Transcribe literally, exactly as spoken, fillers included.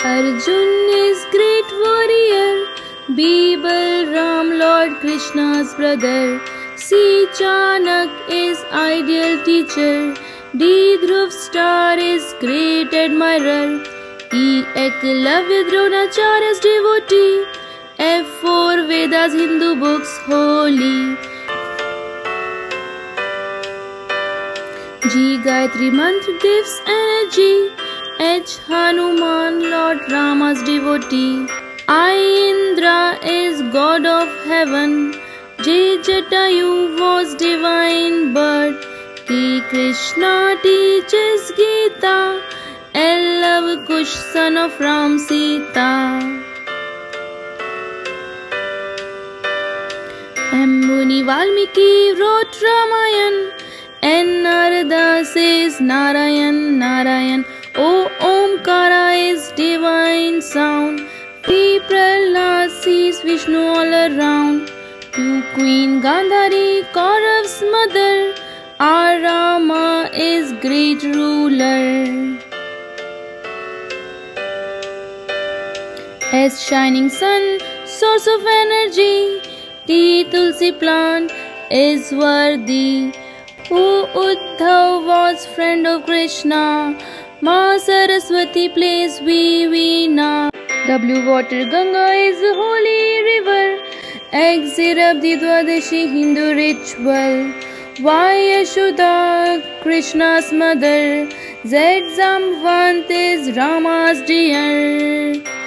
Arjun is great warrior, B. Balram Lord Krishna's brother, C. Chanak is ideal teacher, D. Dhruv Star is great admirer, E. Eklavya Dronacharya's devotee, F. Four Vedas Hindu books holy, G. Gayatri Mantra gives energy, H. Hanuman Lord Rama's devotee, I. Indra is god of heaven, J. Jatayu was divine bird, K. Krishna teaches Gita, L. Love Kush son of Ram Sita, M. Muni Valmiki wrote Ramayan, N. Narada says Narayan Narayan, O. Omkara is divine sound, P. Prahlad sees Vishnu all around, Q. Queen Gandhari Kaurav's mother, R. Rama is great ruler, S. Shining sun source of energy, T. Tulsi plant is worthy, O. Uddhav was friend of Krishna, Ma Saraswati plays veena, W. Water Ganga is a holy river, X. Rabdi Dwadashi Hindu ritual, Y. Yashoda Krishna's mother, Z. Zamvant is Rama's deer.